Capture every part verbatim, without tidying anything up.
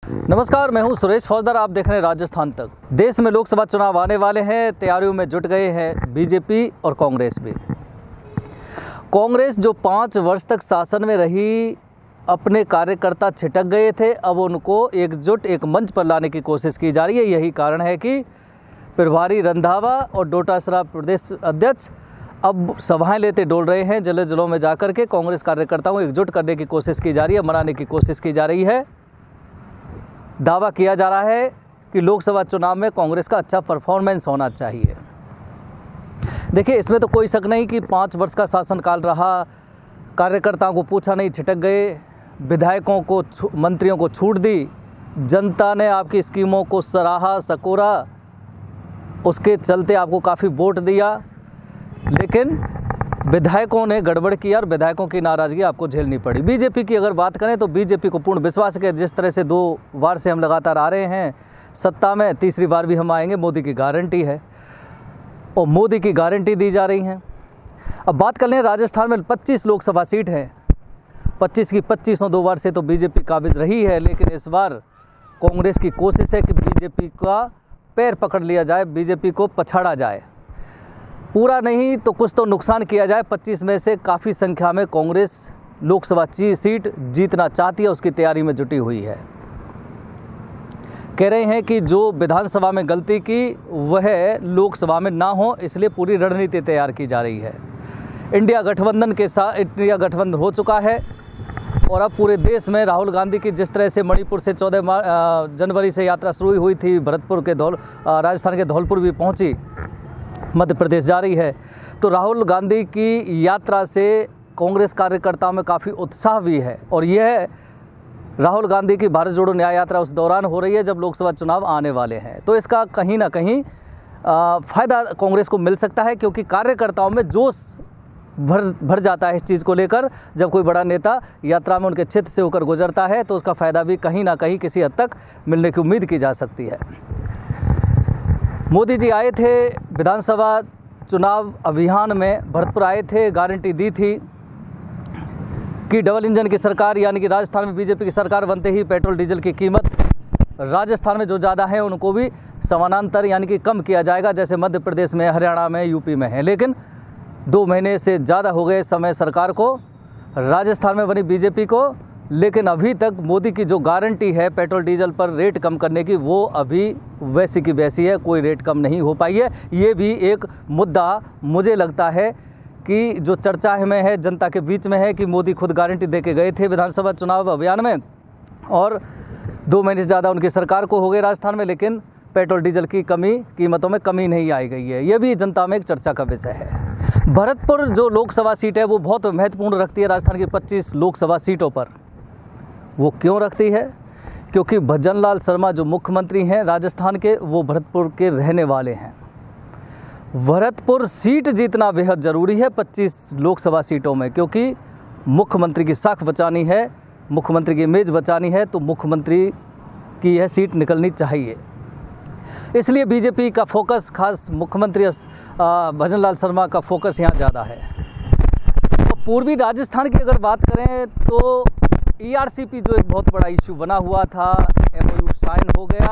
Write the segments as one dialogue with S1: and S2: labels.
S1: नमस्कार, मैं हूं सुरेश फौजदार। आप देख रहे हैं राजस्थान तक। देश में लोकसभा चुनाव आने वाले हैं, तैयारियों में जुट गए हैं बीजेपी और कांग्रेस भी। कांग्रेस जो पाँच वर्ष तक शासन में रही, अपने कार्यकर्ता छिटक गए थे, अब उनको एकजुट एक मंच पर लाने की कोशिश की जा रही है। यही कारण है कि प्रभारी रंधावा और डोटासरा प्रदेश अध्यक्ष अब सभाएं लेते डोल रहे हैं। जिले जिलों में जाकर के कांग्रेस कार्यकर्ताओं को एकजुट करने की कोशिश की जा रही है, मनाने की कोशिश की जा रही है। दावा किया जा रहा है कि लोकसभा चुनाव में कांग्रेस का अच्छा परफॉर्मेंस होना चाहिए। देखिए, इसमें तो कोई शक नहीं कि पाँच वर्ष का शासनकाल रहा, कार्यकर्ताओं को पूछा नहीं, छिटक गए, विधायकों को, मंत्रियों को छूट दी, जनता ने आपकी स्कीमों को सराहा, सकोरा, उसके चलते आपको काफ़ी वोट दिया, लेकिन विधायकों ने गड़बड़ किया और विधायकों की नाराज़गी आपको झेलनी पड़ी। बीजेपी की अगर बात करें तो बीजेपी को पूर्ण विश्वास है कि जिस तरह से दो बार से हम लगातार आ रहे हैं सत्ता में, तीसरी बार भी हम आएंगे, मोदी की गारंटी है और मोदी की गारंटी दी जा रही है। अब बात कर लें, राजस्थान में पच्चीस लोकसभा सीट है, पच्चीस की पच्चीसों दो बार से तो बीजेपी काबिज रही है, लेकिन इस बार कांग्रेस की कोशिश है कि बीजेपी का पैर पकड़ लिया जाए, बीजेपी को पछाड़ा जाए। पूरा नहीं तो कुछ तो नुकसान किया जाए। पच्चीस में से काफ़ी संख्या में कांग्रेस लोकसभा सीट जीतना चाहती है, उसकी तैयारी में जुटी हुई है। कह रहे हैं कि जो विधानसभा में गलती की वह लोकसभा में ना हो, इसलिए पूरी रणनीति तैयार की जा रही है। इंडिया गठबंधन के साथ इंडिया गठबंधन हो चुका है और अब पूरे देश में राहुल गांधी की जिस तरह से मणिपुर से चौदह जनवरी से यात्रा शुरू हुई थी, भरतपुर के धौल राजस्थान के धौलपुर भी पहुंची, मध्य प्रदेश जा रही है, तो राहुल गांधी की यात्रा से कांग्रेस कार्यकर्ताओं में काफ़ी उत्साह भी है। और यह राहुल गांधी की भारत जोड़ो न्याय यात्रा उस दौरान हो रही है जब लोकसभा चुनाव आने वाले हैं, तो इसका कहीं ना कहीं फ़ायदा कांग्रेस को मिल सकता है, क्योंकि कार्यकर्ताओं में जोश भर भर जाता है इस चीज़ को लेकर। जब कोई बड़ा नेता यात्रा में उनके क्षेत्र से होकर गुजरता है तो उसका फ़ायदा भी कहीं ना कहीं किसी हद तक मिलने की उम्मीद की जा सकती है। मोदी जी आए थे विधानसभा चुनाव अभियान में, भरतपुर आए थे, गारंटी दी थी कि डबल इंजन की सरकार यानी कि राजस्थान में बीजेपी की सरकार बनते ही पेट्रोल डीजल की कीमत राजस्थान में जो ज़्यादा है उनको भी समानांतर यानी कि कम किया जाएगा, जैसे मध्य प्रदेश में, हरियाणा में, यूपी में है। लेकिन दो महीने से ज़्यादा हो गए समय सरकार को, राजस्थान में बनी बीजेपी को, लेकिन अभी तक मोदी की जो गारंटी है पेट्रोल डीजल पर रेट कम करने की, वो अभी वैसी की वैसी है, कोई रेट कम नहीं हो पाई है। ये भी एक मुद्दा मुझे लगता है कि जो चर्चा में है, जनता के बीच में है, कि मोदी खुद गारंटी दे के गए थे विधानसभा चुनाव अभियान में और दो महीने से ज़्यादा उनकी सरकार को हो गए राजस्थान में, लेकिन पेट्रोल डीजल की कमी कीमतों में कमी नहीं आई गई है। ये भी जनता में एक चर्चा का विषय है। भरतपुर जो लोकसभा सीट है वो बहुत महत्वपूर्ण रखती है राजस्थान की पच्चीस लोकसभा सीटों पर। वो क्यों रखती है? क्योंकि भजनलाल शर्मा जो मुख्यमंत्री हैं राजस्थान के, वो भरतपुर के रहने वाले हैं। भरतपुर सीट जीतना बेहद ज़रूरी है पच्चीस लोकसभा सीटों में, क्योंकि मुख्यमंत्री की साख बचानी है, मुख्यमंत्री की इमेज बचानी है, तो मुख्यमंत्री की यह सीट निकलनी चाहिए। इसलिए बीजेपी का फोकस, खास मुख्यमंत्री भजनलाल शर्मा का फोकस यहाँ ज़्यादा है। तो पूर्वी राजस्थान की अगर बात करें तो ई आर सी पी जो एक बहुत बड़ा इशू बना हुआ था, एम ओ यू साइन हो गया,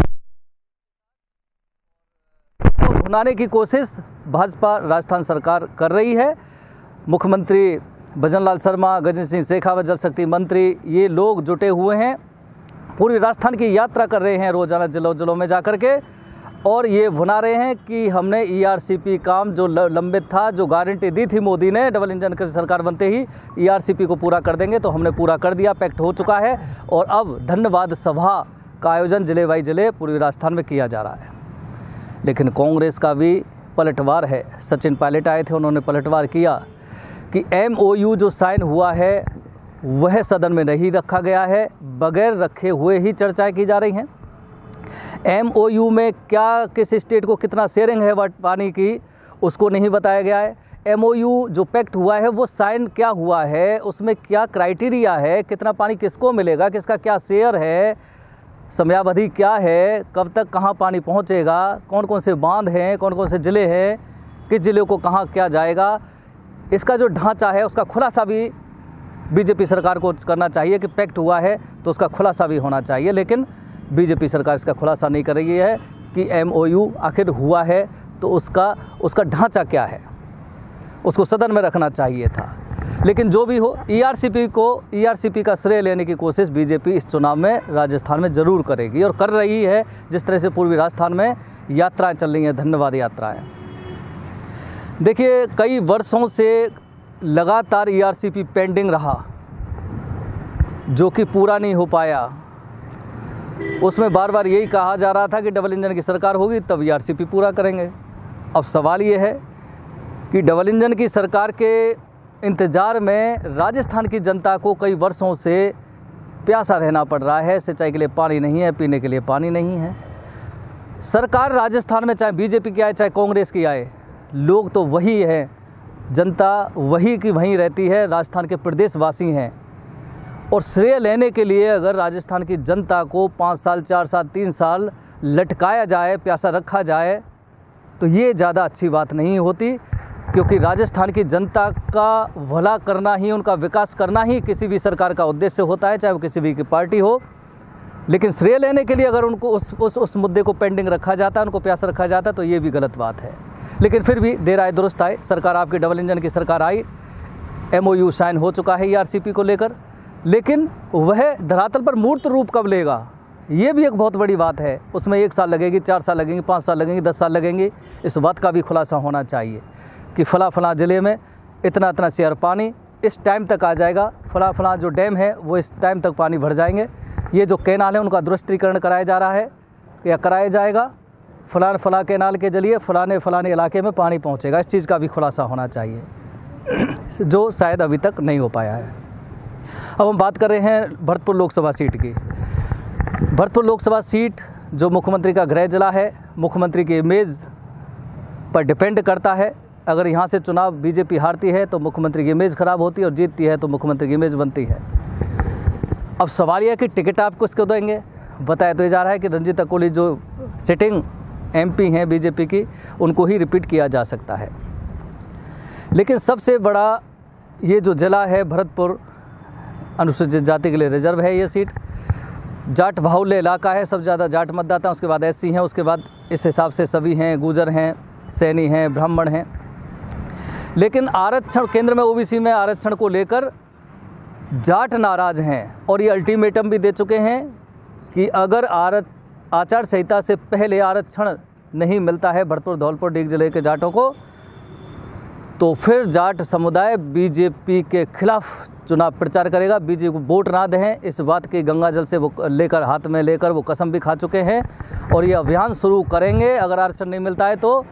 S1: इसको भुनाने की कोशिश भाजपा राजस्थान सरकार कर रही है। मुख्यमंत्री भजनलाल शर्मा, गजेंद्र सिंह शेखावत जल शक्ति मंत्री, ये लोग जुटे हुए हैं, पूरी राजस्थान की यात्रा कर रहे हैं रोजाना जिलों जिलों में जाकर के, और ये भुना रहे हैं कि हमने ई आर सी पी काम जो लंबित था, जो गारंटी दी थी मोदी ने डबल इंजन की सरकार बनते ही ई आर सी पी को पूरा कर देंगे, तो हमने पूरा कर दिया, पैक्ट हो चुका है। और अब धन्यवाद सभा का आयोजन जिले बाई जिले पूरी राजस्थान में किया जा रहा है। लेकिन कांग्रेस का भी पलटवार है। सचिन पायलट आए थे, उन्होंने पलटवार किया कि एम ओ यू जो साइन हुआ है वह सदन में नहीं रखा गया है, बगैर रखे हुए ही चर्चाएं की जा रही हैं। एम ओ यू में क्या, किस स्टेट को कितना शेयरिंग है पानी की, उसको नहीं बताया गया है। एम ओ यू जो पैक्ट हुआ है वो साइन क्या हुआ है, उसमें क्या क्राइटेरिया है, कितना पानी किसको मिलेगा, किसका क्या शेयर है, समयावधि क्या है, कब तक कहाँ पानी पहुँचेगा, कौन कौन से बांध हैं, कौन कौन से ज़िले हैं, किस ज़िले को कहाँ क्या जाएगा, इसका जो ढांचा है उसका खुलासा भी बीजेपी सरकार को करना चाहिए कि पैक्ट हुआ है तो उसका खुलासा भी होना चाहिए, लेकिन बीजेपी सरकार इसका खुलासा नहीं कर रही है कि एमओयू आखिर हुआ है तो उसका उसका ढांचा क्या है, उसको सदन में रखना चाहिए था। लेकिन जो भी हो, ईआरसीपी को ईआरसीपी का श्रेय लेने की कोशिश बीजेपी इस चुनाव में राजस्थान में ज़रूर करेगी और कर रही है। जिस तरह से पूर्वी राजस्थान में यात्राएं चल रही हैं, धन्यवाद यात्राएं। देखिए, कई वर्षों से लगातार ईआरसीपी पेंडिंग रहा, जो कि पूरा नहीं हो पाया। उसमें बार बार यही कहा जा रहा था कि डबल इंजन की सरकार होगी तब ईआरसीपी पूरा करेंगे। अब सवाल ये है कि डबल इंजन की सरकार के इंतज़ार में राजस्थान की जनता को कई वर्षों से प्यासा रहना पड़ रहा है। सिंचाई के लिए पानी नहीं है, पीने के लिए पानी नहीं है। सरकार राजस्थान में चाहे बीजेपी की आए चाहे कांग्रेस की आए, लोग तो वही है, जनता वही की वहीं रहती है, राजस्थान के प्रदेशवासी हैं। और श्रेय लेने के लिए अगर राजस्थान की जनता को पाँच साल चार साल तीन साल लटकाया जाए, प्यासा रखा जाए, तो ये ज़्यादा अच्छी बात नहीं होती, क्योंकि राजस्थान की जनता का भला करना ही, उनका विकास करना ही किसी भी सरकार का उद्देश्य होता है, चाहे वो किसी भी की पार्टी हो। लेकिन श्रेय लेने के लिए अगर उनको उस उस उस मुद्दे को पेंडिंग रखा जाता है, उनको प्यासा रखा जाता है, तो ये भी गलत बात है। लेकिन फिर भी देर आए दुरुस्त आए, सरकार आपकी डबल इंजन की सरकार आई, एमओयू साइन हो चुका है ईआरसीपी को लेकर, लेकिन वह धरातल पर मूर्त रूप कब लेगा, ये भी एक बहुत बड़ी बात है। उसमें एक साल लगेगी, चार साल लगेंगे, पाँच साल लगेंगे, दस साल लगेंगे, इस बात का भी खुलासा होना चाहिए कि फ़ला फ़ला ज़िले में इतना इतना शेयर पानी इस टाइम तक आ जाएगा, फ़ला फ़ला जो डैम है वो इस टाइम तक पानी भर जाएंगे, ये जो कैनाल है उनका दुरुस्तीकरण कराया जा रहा है या कराया जाएगा, फ़लान फ़ला कैनाल के जरिए फ़लाने फ़लाने इलाके में पानी पहुंचेगा, इस चीज़ का भी खुलासा होना चाहिए, जो शायद अभी तक नहीं हो पाया है। अब हम बात कर रहे हैं भरतपुर लोकसभा सीट की। भरतपुर लोकसभा सीट जो मुख्यमंत्री का गृह जिला है, मुख्यमंत्री की इमेज पर डिपेंड करता है। अगर यहाँ से चुनाव बीजेपी हारती है तो मुख्यमंत्री की इमेज खराब होती है, और जीतती है तो मुख्यमंत्री की इमेज बनती है। अब सवाल यह है कि टिकट आप किसको देंगे। बताया तो ये जा रहा है कि रंजीता कोहली जो सिटिंग एमपी हैं बीजेपी की, उनको ही रिपीट किया जा सकता है। लेकिन सबसे बड़ा ये जो जिला है भरतपुर, अनुसूचित जाति के लिए रिजर्व है ये सीट। जाट बाहुल्य इलाका है, सबसे ज़्यादा जाट मतदाता, उसके बाद एससी हैं, उसके बाद इस हिसाब से सभी हैं, गुर्जर हैं, सैनी हैं, ब्राह्मण हैं। लेकिन आरक्षण केंद्र में ओबीसी में आरक्षण को लेकर जाट नाराज हैं, और ये अल्टीमेटम भी दे चुके हैं कि अगर आरक्षण आचार संहिता से पहले आरक्षण नहीं मिलता है भरतपुर धौलपुर डीग जिले के जाटों को, तो फिर जाट समुदाय बीजेपी के खिलाफ चुनाव प्रचार करेगा, बीजेपी को वोट ना दें। इस बात की गंगा जल से वो लेकर हाथ में लेकर वो कसम भी खा चुके हैं, और ये अभियान शुरू करेंगे अगर आरक्षण नहीं मिलता है तो,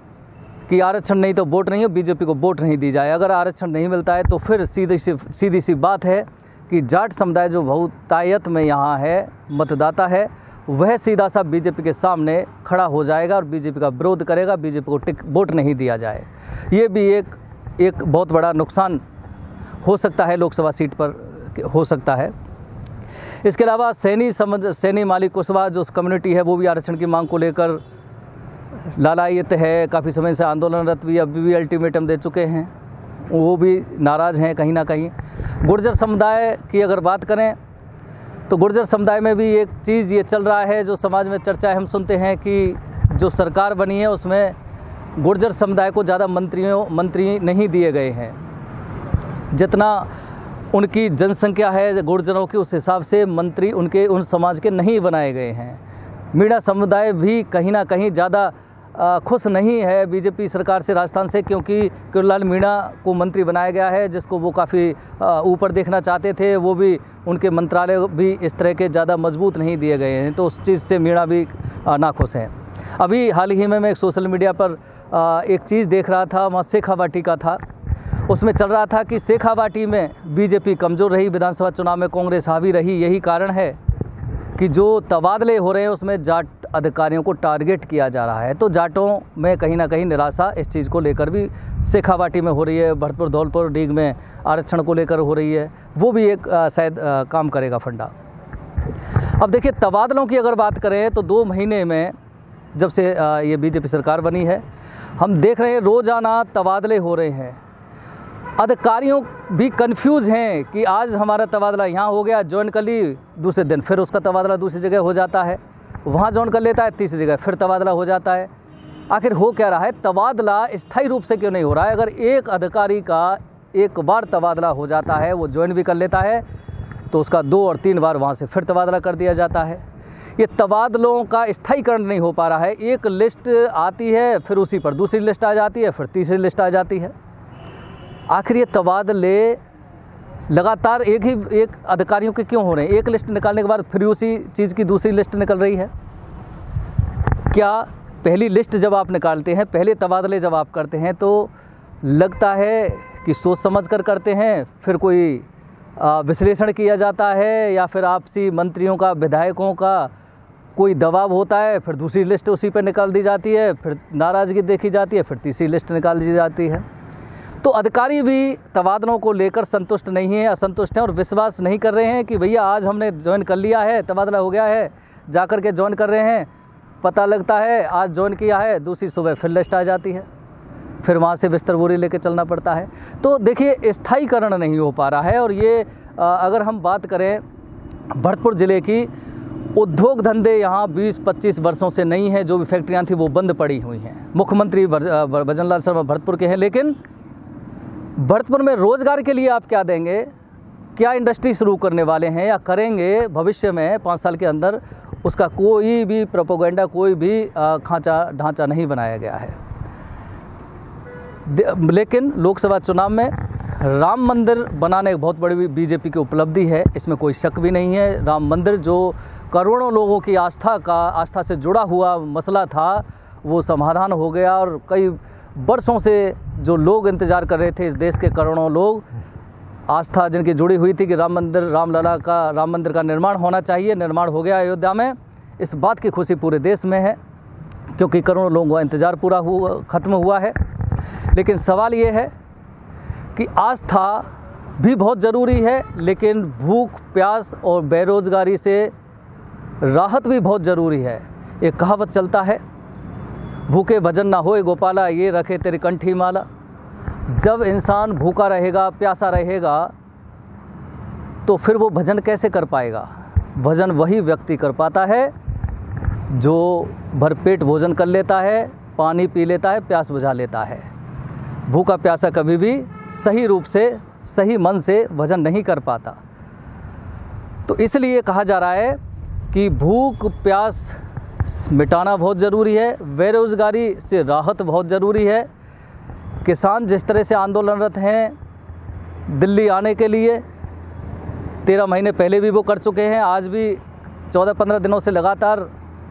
S1: कि आरक्षण नहीं तो वोट नहीं हो, बीजेपी को वोट नहीं दी जाए। अगर आरक्षण नहीं मिलता है तो फिर सीधी सी सीधी सी बात है कि जाट समुदाय जो बहुतायत में यहाँ है, मतदाता है, वह सीधा सा बीजेपी के सामने खड़ा हो जाएगा और बीजेपी का विरोध करेगा, बीजेपी को टिक वोट नहीं दिया जाए। ये भी एक एक बहुत बड़ा नुकसान हो सकता है, लोकसभा सीट पर हो सकता है। इसके अलावा सैनी समझ सैनी मालिक कुशवाहा जो कम्युनिटी है, वो भी आरक्षण की मांग को लेकर लालायित है, काफ़ी समय से आंदोलनरत भी, अभी भी अल्टीमेटम दे चुके हैं, वो भी नाराज़ हैं कहीं ना कहीं। गुर्जर समुदाय की अगर बात करें तो गुर्जर समुदाय में भी एक चीज़ ये चल रहा है, जो समाज में चर्चा हम सुनते हैं कि जो सरकार बनी है उसमें गुर्जर समुदाय को ज़्यादा मंत्रियों मंत्री नहीं दिए गए हैं। जितना उनकी जनसंख्या है गुर्जरों की, उस हिसाब से मंत्री उनके उन समाज के नहीं बनाए गए हैं। मीणा समुदाय भी कहीं ना कहीं ज़्यादा खुश नहीं है बीजेपी सरकार से राजस्थान से, क्योंकि किरोड़ीलाल मीणा को मंत्री बनाया गया है, जिसको वो काफ़ी ऊपर देखना चाहते थे। वो भी उनके मंत्रालय भी इस तरह के ज़्यादा मजबूत नहीं दिए गए हैं, तो उस चीज़ से मीणा भी नाखुश हैं। अभी हाल ही में मैं एक सोशल मीडिया पर एक चीज़ देख रहा था, वहाँ शेखावाटी का था, उसमें चल रहा था कि शेखावाटी में बीजेपी कमज़ोर रही, विधानसभा चुनाव में कांग्रेस हावी रही। यही कारण है कि जो तबादले हो रहे हैं उसमें जाट अधिकारियों को टारगेट किया जा रहा है। तो जाटों में कहीं ना कहीं निराशा इस चीज़ को लेकर भी शेखावाटी में हो रही है, भरतपुर धौलपुर डीग में आरक्षण को लेकर हो रही है, वो भी एक शायद काम करेगा फंडा। अब देखिए, तबादलों की अगर बात करें तो दो महीने में जब से ये बीजेपी सरकार बनी है, हम देख रहे हैं रोज़ाना तबादले हो रहे हैं। अधिकारियों भी कंफ्यूज हैं कि आज हमारा तबादला यहाँ हो गया, ज्वाइन कर ली, दूसरे दिन फिर उसका तबादला दूसरी जगह हो जाता है, वहाँ ज्वाइन कर लेता है, तीसरी जगह फिर तबादला हो जाता है। आखिर हो क्या रहा है? तबादला स्थायी रूप से क्यों नहीं हो रहा है? अगर एक अधिकारी का एक बार तबादला हो जाता है, वो ज्वाइन भी कर लेता है, तो उसका दो और तीन बार वहाँ से फिर तबादला कर दिया जाता है। ये तबादलों का स्थायीकरण नहीं हो पा रहा है। एक लिस्ट आती है, फिर उसी पर दूसरी लिस्ट आ जाती है, फिर तीसरी लिस्ट आ जाती है। आखिर ये तबादले लगातार एक ही एक अधिकारियों के क्यों हो रहे हैं? एक लिस्ट निकालने के बाद फिर उसी चीज़ की दूसरी लिस्ट निकल रही है। क्या पहली लिस्ट जब आप निकालते हैं, पहले तबादले जब आप करते हैं, तो लगता है कि सोच समझ कर करते हैं, फिर कोई विश्लेषण किया जाता है, या फिर आपसी मंत्रियों का, विधायकों का कोई दबाव होता है, फिर दूसरी लिस्ट उसी पर निकाल दी जाती है, फिर नाराज़गी देखी जाती है, फिर तीसरी लिस्ट निकाल दी जाती है। तो अधिकारी भी तबादलों को लेकर संतुष्ट नहीं है, असंतुष्ट हैं और विश्वास नहीं कर रहे हैं कि भैया आज हमने ज्वाइन कर लिया है, तबादला हो गया है, जा कर के ज्वाइन कर रहे हैं, पता लगता है आज ज्वाइन किया है, दूसरी सुबह फिर लिस्ट आ जाती है, फिर वहाँ से बिस्तर बोरी लेके चलना पड़ता है। तो देखिए, स्थायीकरण नहीं हो पा रहा है। और ये अगर हम बात करें भरतपुर ज़िले की, उद्योग धंधे यहाँ बीस पच्चीस वर्षों से नहीं है, जो भी फैक्ट्रियाँ थी वो बंद पड़ी हुई हैं। मुख्यमंत्री भजन लाल शर्मा भरतपुर के हैं, लेकिन भरतपुर में रोज़गार के लिए आप क्या देंगे? क्या इंडस्ट्री शुरू करने वाले हैं या करेंगे भविष्य में पाँच साल के अंदर? उसका कोई भी प्रोपोगेंडा, कोई भी खांचा ढांचा नहीं बनाया गया है। लेकिन लोकसभा चुनाव में राम मंदिर बनाने एक बहुत बड़ी बीजेपी की उपलब्धि है, इसमें कोई शक भी नहीं है। राम मंदिर जो करोड़ों लोगों की आस्था का आस्था से जुड़ा हुआ मसला था, वो समाधान हो गया। और कई वर्षों से जो लोग इंतज़ार कर रहे थे, इस देश के करोड़ों लोग, आस्था जिनकी जुड़ी हुई थी कि राम मंदिर, रामलला का, राम मंदिर का निर्माण होना चाहिए, निर्माण हो गया अयोध्या में। इस बात की खुशी पूरे देश में है, क्योंकि करोड़ों लोगों का इंतज़ार पूरा हुआ, ख़त्म हुआ है। लेकिन सवाल ये है कि आस्था भी बहुत ज़रूरी है, लेकिन भूख, प्यास और बेरोज़गारी से राहत भी बहुत ज़रूरी है। एक कहावत चलता है, भूखे भजन ना होए गोपाला, ये रखे तेरी कंठी माला। जब इंसान भूखा रहेगा, प्यासा रहेगा, तो फिर वो भजन कैसे कर पाएगा? भजन वही व्यक्ति कर पाता है जो भरपेट भोजन कर लेता है, पानी पी लेता है, प्यास बुझा लेता है। भूखा प्यासा कभी भी सही रूप से, सही मन से भजन नहीं कर पाता। तो इसलिए कहा जा रहा है कि भूख प्यास मिटाना बहुत ज़रूरी है, बेरोज़गारी से राहत बहुत ज़रूरी है। किसान जिस तरह से आंदोलनरत हैं दिल्ली आने के लिए, तेरह महीने पहले भी वो कर चुके हैं, आज भी चौदह पंद्रह दिनों से लगातार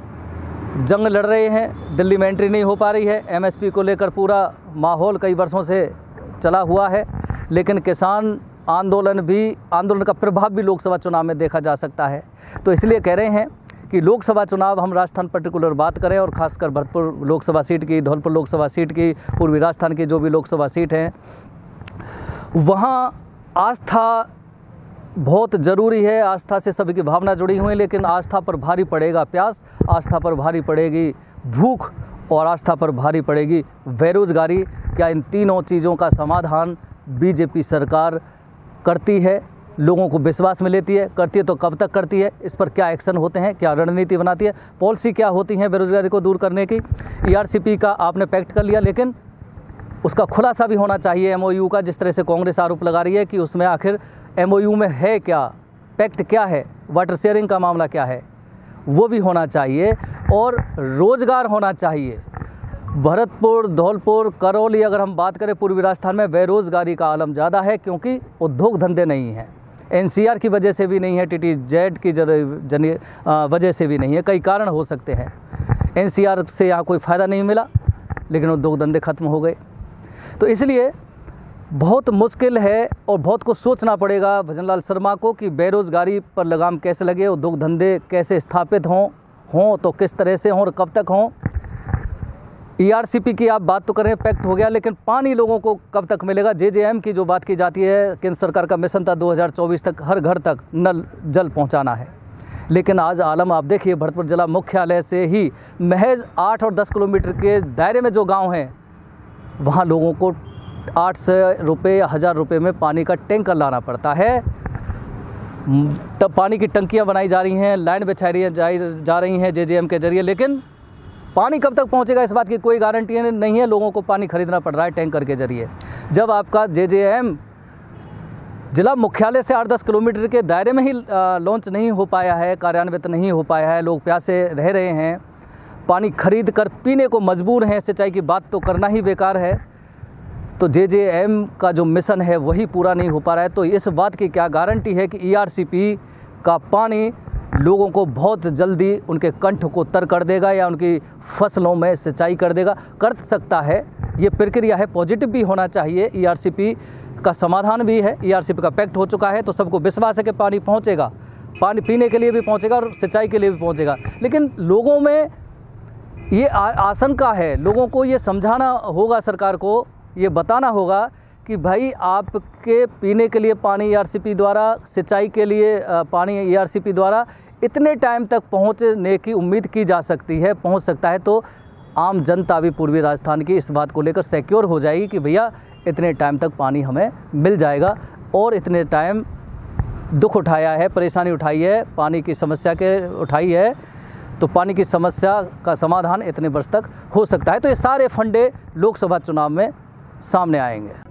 S1: जंग लड़ रहे हैं, दिल्ली में एंट्री नहीं हो पा रही है। एमएसपी को लेकर पूरा माहौल कई वर्षों से चला हुआ है, लेकिन किसान आंदोलन भी, आंदोलन का प्रभाव भी लोकसभा चुनाव में देखा जा सकता है। तो इसलिए कह रहे हैं कि लोकसभा चुनाव, हम राजस्थान पर्टिकुलर बात करें और ख़ासकर भरतपुर लोकसभा सीट की, धौलपुर लोकसभा सीट की, पूर्वी राजस्थान की जो भी लोकसभा सीट हैं, वहाँ आस्था बहुत ज़रूरी है। आस्था से सभी की भावना जुड़ी हुई है, लेकिन आस्था पर भारी पड़ेगा प्यास, आस्था पर भारी पड़ेगी भूख और आस्था पर भारी पड़ेगी बेरोज़गारी। क्या इन तीनों चीज़ों का समाधान बीजेपी सरकार करती है? लोगों को विश्वास में लेती है? करती है तो कब तक करती है? इस पर क्या एक्शन होते हैं? क्या रणनीति बनाती है? पॉलिसी क्या होती है बेरोज़गारी को दूर करने की? ईआरसीपी का आपने पैक्ट कर लिया, लेकिन उसका खुलासा भी होना चाहिए एमओयू का। जिस तरह से कांग्रेस आरोप लगा रही है कि उसमें आखिर एमओयू में है क्या, पैक्ट क्या है, वाटर शेयरिंग का मामला क्या है, वो भी होना चाहिए। और रोज़गार होना चाहिए। भरतपुर, धौलपुर, करौली, अगर हम बात करें पूर्वी राजस्थान में बेरोज़गारी का आलम ज़्यादा है, क्योंकि उद्योग धंधे नहीं हैं। एनसीआर की वजह से भी नहीं है, टीटीजेड की जन वजह से भी नहीं है, कई कारण हो सकते हैं। एनसीआर से यहाँ कोई फ़ायदा नहीं मिला, लेकिन उद्योग धंधे ख़त्म हो गए। तो इसलिए बहुत मुश्किल है और बहुत कुछ सोचना पड़ेगा भजन लाल शर्मा को कि बेरोज़गारी पर लगाम कैसे लगे, उद्योग धंधे कैसे स्थापित हों हों तो किस तरह से हों और कब तक हों। ईआरसीपी की आप बात तो करें, पैक्ट हो गया, लेकिन पानी लोगों को कब तक मिलेगा? जेजेएम की जो बात की जाती है, केंद्र सरकार का मिशन था दो हज़ार चौबीस तक हर घर तक नल जल पहुंचाना है, लेकिन आज आलम आप देखिए, भरतपुर जिला मुख्यालय से ही महज आठ और दस किलोमीटर के दायरे में जो गांव हैं, वहां लोगों को आठ सौ रुपये या हज़ार रुपये में पानी का टैंकर लाना पड़ता है। तब पानी की टंकियां बनाई जा रही हैं, लाइन बिछाई रही है जा रही हैं जे जे एम के जरिए, लेकिन पानी कब तक पहुंचेगा इस बात की कोई गारंटी नहीं है। लोगों को पानी खरीदना पड़ रहा है टैंकर के जरिए। जब आपका जे जे एम जिला मुख्यालय से आठ दस किलोमीटर के दायरे में ही लॉन्च नहीं हो पाया है, कार्यान्वित नहीं हो पाया है, लोग प्यासे रह रहे हैं, पानी खरीद कर पीने को मजबूर हैं, सिंचाई की बात तो करना ही बेकार है, तो जे जे एम का जो मिशन है वही पूरा नहीं हो पा रहा है। तो इस बात की क्या गारंटी है कि ई आर सी पी का पानी लोगों को बहुत जल्दी उनके कंठ को तर कर देगा या उनकी फसलों में सिंचाई कर देगा? कर सकता है, ये प्रक्रिया है, पॉजिटिव भी होना चाहिए। ई आर सी पी का समाधान भी है, ई आर सी पी का पैक्ट हो चुका है, तो सबको विश्वास है कि पानी पहुंचेगा, पानी पीने के लिए भी पहुंचेगा और सिंचाई के लिए भी पहुंचेगा। लेकिन लोगों में ये आशंका है, लोगों को ये समझाना होगा, सरकार को ये बताना होगा कि भाई आपके पीने के लिए पानी ई आर सी पी द्वारा, सिंचाई के लिए पानी ई आर सी पी द्वारा इतने टाइम तक पहुंचने की उम्मीद की जा सकती है, पहुंच सकता है। तो आम जनता भी पूर्वी राजस्थान की इस बात को लेकर सिक्योर हो जाएगी कि भैया इतने टाइम तक पानी हमें मिल जाएगा। और इतने टाइम दुख उठाया है, परेशानी उठाई है, पानी की समस्या के उठाई है, तो पानी की समस्या का समाधान इतने वर्ष तक हो सकता है। तो ये सारे फंडे लोकसभा चुनाव में सामने आएंगे।